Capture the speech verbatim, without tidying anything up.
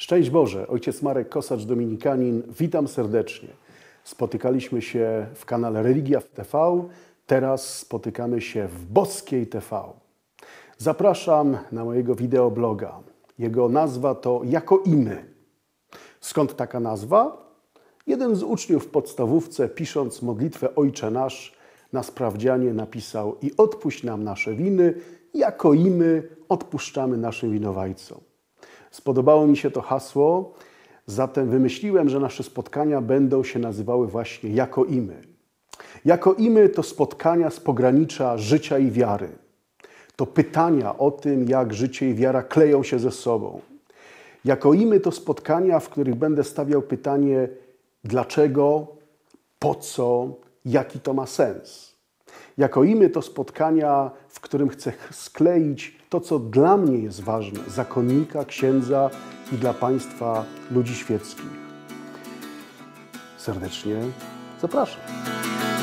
Szczęść Boże, ojciec Marek Kosacz, dominikanin, witam serdecznie. Spotykaliśmy się w kanale Religia w T V, teraz spotykamy się w Boskiej T V. Zapraszam na mojego wideobloga. Jego nazwa to Jako i my. Skąd taka nazwa? Jeden z uczniów w podstawówce, pisząc modlitwę Ojcze Nasz, na sprawdzianie napisał: i odpuść nam nasze winy, jako i my odpuszczamy naszym winowajcom. Spodobało mi się to hasło, zatem wymyśliłem, że nasze spotkania będą się nazywały właśnie Jako i my. Jako i my to spotkania z pogranicza życia i wiary. To pytania o tym, jak życie i wiara kleją się ze sobą. Jako i my to spotkania, w których będę stawiał pytanie dlaczego, po co, jaki to ma sens. Jako i my to spotkania, w którym chcę skleić to, co dla mnie jest ważne, zakonnika, księdza i dla Państwa, ludzi świeckich. Serdecznie zapraszam.